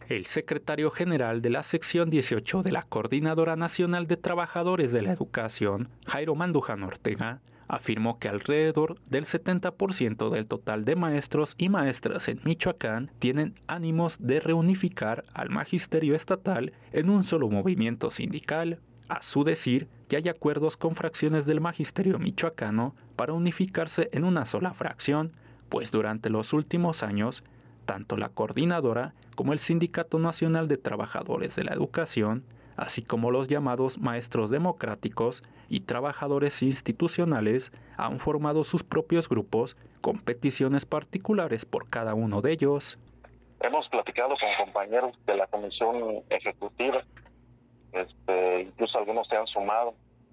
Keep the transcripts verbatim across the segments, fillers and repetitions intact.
El secretario general de la sección dieciocho de la Coordinadora Nacional de Trabajadores de la Educación, Jairo Mandujano Ortega, afirmó que alrededor del setenta por ciento del total de maestros y maestras en Michoacán tienen ánimos de reunificar al magisterio estatal en un solo movimiento sindical. A su decir, ya hay acuerdos con fracciones del magisterio michoacano para unificarse en una sola fracción, pues durante los últimos años, tanto la coordinadora como el Sindicato Nacional de Trabajadores de la Educación, así como los llamados maestros democráticos y trabajadores institucionales, han formado sus propios grupos con peticiones particulares por cada uno de ellos. Hemos platicado con compañeros de la comisión ejecutiva, este, incluso algunos se han sumado,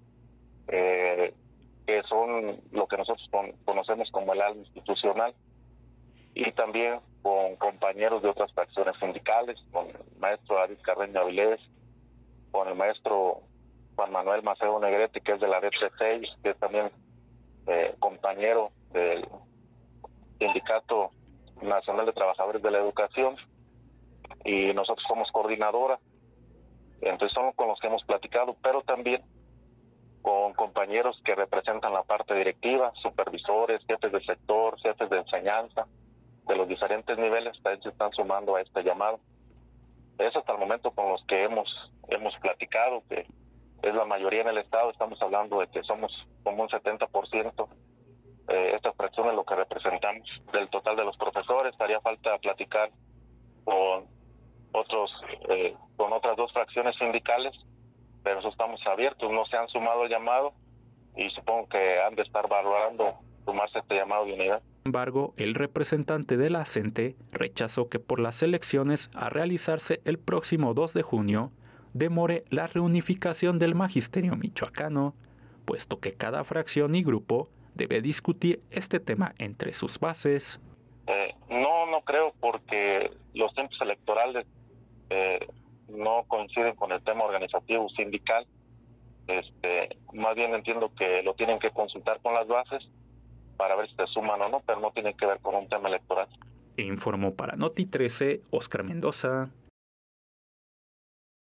eh, que son lo que nosotros con, conocemos como el ala institucional, y también con compañeros de otras fracciones sindicales, con el maestro David Carreño Avilés, con el maestro Juan Manuel Macedo Negrete, que es de la D T seis, que es también eh, compañero del Sindicato Nacional de Trabajadores de la Educación, y nosotros somos coordinadora. Entonces son con los que hemos platicado, pero también con compañeros que representan la parte directiva, supervisores, jefes de sector, jefes de enseñanza, de los diferentes niveles, también se están sumando a este llamado. Es hasta el momento con los que hemos hemos platicado, que es la mayoría en el estado. Estamos hablando de que somos como un setenta por ciento, eh, esta fracción es lo que representamos del total de los profesores. Haría falta platicar con otros, eh, con otras dos fracciones sindicales, pero eso estamos abiertos. No se han sumado al llamado y supongo que han de estar valorando sumarse a este llamado de unidad. Sin embargo, el representante de la CENTE rechazó que por las elecciones a realizarse el próximo dos de junio demore la reunificación del magisterio michoacano, puesto que cada fracción y grupo debe discutir este tema entre sus bases. Eh, no, no creo, porque los tiempos electorales eh, no coinciden con el tema organizativo sindical. Este, más bien entiendo que lo tienen que consultar con las bases para ver si se suman o no, pero no tiene que ver con un tema electoral. Informó para Noti trece, Oscar Mendoza.